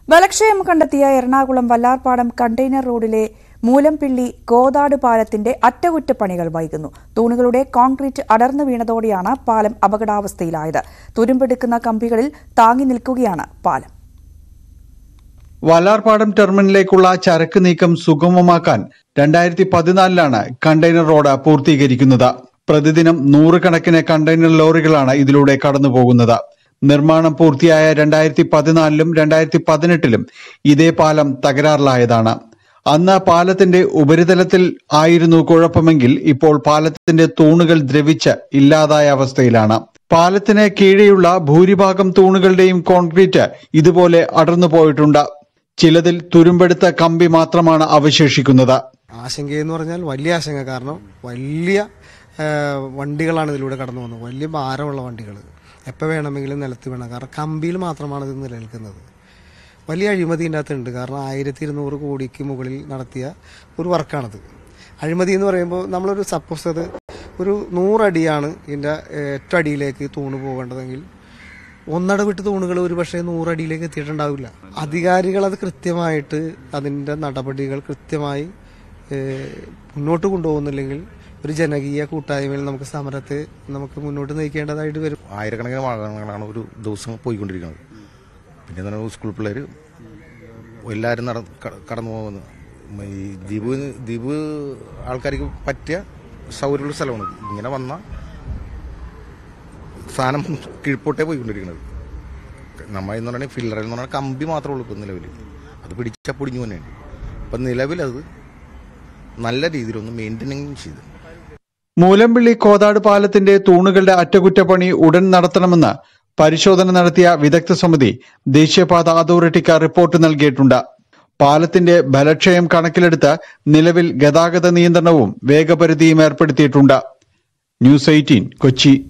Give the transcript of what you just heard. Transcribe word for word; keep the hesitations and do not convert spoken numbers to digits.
ബലക്ഷയം കണ്ടെത്തിയ എറണാകുളം വല്ലാർപാടം കണ്ടെയ്നർ റോഡിലെ മൂലംപിള്ളി കോതാട് പാലത്തിന്റെ അറ്റകുറ്റപ്പണികൾ വൈകുന്നു. തൂണുകളുടെ കോൺക്രീറ്റ് അടർന്നു വീണതോടെയാണ് പാലം അപകടാവസ്ഥയിലായത്. തുരുമ്പെടുക്കുന്ന കമ്പികളിൽ താങ്ങി നിൽക്കുകയാണ് പാലം. വല്ലാർപാടം ടെർമിനലിലേക്കുള്ള ചരക്ക് നീക്കം സുഗമമാക്കാൻ രണ്ടായിരത്തി പതിനാലിലാണ് കണ്ടെയ്നർ റോഡ് പൂർത്തീകരിക്കുന്നത്. പ്രതിദിനം നൂറുകണക്കിന് കണ്ടെയ്നർ ലോറികളാണ് ഇതിലൂടെ കടന്നുപോകുന്നത്. നിർമ്മാണം പൂർത്തിയായ രണ്ടായിരത്തി പതിനാലിലും രണ്ടായിരത്തി പതിനെട്ടിലും ഇതേ പാലം തകരാറിലായതാണ്. അന്ന് പാലത്തിന്റെ ഉപരിതലത്തിൽ ആയിരുന്നു കുഴപ്പമെങ്കിൽ ഇപ്പോൾ പാലത്തിന്റെ തൂണുകൾ ദ്രവിച്ച് ഇല്ലാതായ അവസ്ഥയിലാണ്. പാലത്തിന് കീഴെയുള്ള ഭൂരിഭാഗം തൂണുകളുടെയും കോൺക്രീറ്റ് ഇതുപോലെ അടർന്നു പോയിട്ടുണ്ട്. ചിലതിൽ തുരുമ്പെടുത്ത കമ്പി മാത്രമാണ് അവശേഷിക്കുന്നത്. ആശങ്കയെന്ന് പറഞ്ഞാൽ വലിയ ആശങ്ക. കാരണം വലിയ വണ്ടികളാണ് ഇതിലൂടെ കടന്നു പോകുന്നത്. വലിയ ഭാരമുള്ള വണ്ടികൾ എപ്പോൾ വേണമെങ്കിലും നിലത്ത് വീണ. കാരണം കമ്പിയിൽ മാത്രമാണ് ഇത് നിലനിൽക്കുന്നത്. വലിയ അഴിമതി ഇതിൻ്റെ അകത്തുണ്ട്. കാരണം ആയിരത്തി ഇരുന്നൂറ് കോടിക്ക് മുകളിൽ നടത്തിയ ഒരു വർക്കാണത്. അഴിമതി എന്ന് പറയുമ്പോൾ നമ്മളൊരു സപ്പോസ് അത് ഒരു നൂറടിയാണ് ഇതിൻ്റെ ഏറ്റവും അടിയിലേക്ക് തൂണ് പോകേണ്ടതെങ്കിൽ ഒന്നട വിട്ട് തൂണുകൾ ഒരു പക്ഷേ നൂറടിയിലേക്ക് എത്തിയിട്ടുണ്ടാവില്ല. അധികാരികൾ അത് കൃത്യമായിട്ട് അതിൻ്റെ നടപടികൾ കൃത്യമായി മുന്നോട്ട് കൊണ്ടുപോകുന്നില്ലെങ്കിൽ ഒരു ജനകീയ കൂട്ടായ്മയിൽ നമുക്ക് സമരത്തെ നമുക്ക് മുന്നോട്ട് നയിക്കേണ്ടതായിട്ട് വരും. ആയിരക്കണക്കിന് വാഹനങ്ങളാണ് ഒരു ദിവസം പോയിക്കൊണ്ടിരിക്കുന്നത്. പിന്നെ തന്നെ സ്കൂൾ പിള്ളേർ എല്ലാവരും നട കടന്നു പോകുന്നത്. ഈ ദ്വീപ് ദ്വീപ് ആൾക്കാർക്ക് പറ്റിയ സൗകര്യമുള്ള സ്ഥലമാണ്. ഇങ്ങനെ വന്ന സാധനം കീഴ്പോട്ടേ പോയിക്കൊണ്ടിരിക്കുന്നത്. നമ്മൾ എന്ന് പറഞ്ഞാൽ ഫില്ലറിൽ എന്ന് പറഞ്ഞാൽ കമ്പി മാത്രമേ ഉള്ളൂ ഇപ്പം നിലവിൽ. അത് പിടിച്ചാൽ പൊടിഞ്ഞു തന്നെയാണ്. അപ്പം നിലവിലത് നല്ല രീതിയിലൊന്ന് മെയിൻ്റെനിങ് ചെയ്ത്. മൂലംപിള്ളി കോതാട് പാലത്തിന്റെ തൂണുകളുടെ അറ്റകുറ്റപ്പണി ഉടൻ നടത്തണമെന്ന് പരിശോധന നടത്തിയ വിദഗ്ധ സമിതി ദേശീയപാത അതോറിറ്റിക്ക് റിപ്പോർട്ട് നൽകിയിട്ടുണ്ട്. പാലത്തിന്റെ ബലക്ഷയം കണക്കിലെടുത്ത് നിലവിൽ ഗതാഗത നിയന്ത്രണവും വേഗപരിധിയും ഏർപ്പെടുത്തിയിട്ടുണ്ട്. News eighteen Kochi.